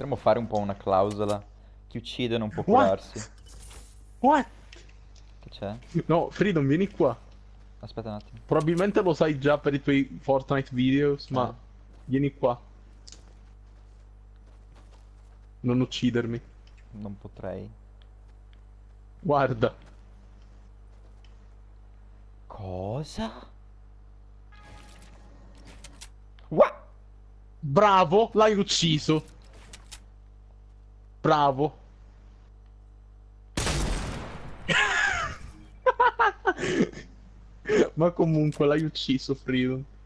Potremmo fare un po' una clausola. Chi uccide non può What? curarsi. What? Che c'è? No, Freedom, vieni qua. Aspetta un attimo. Probabilmente lo sai già per i tuoi Fortnite videos, Eh, ma vieni qua. Non uccidermi. non potrei. Guarda. Cosa? What? Bravo, l'hai ucciso. Bravo. Ma comunque l'hai ucciso, Freedom.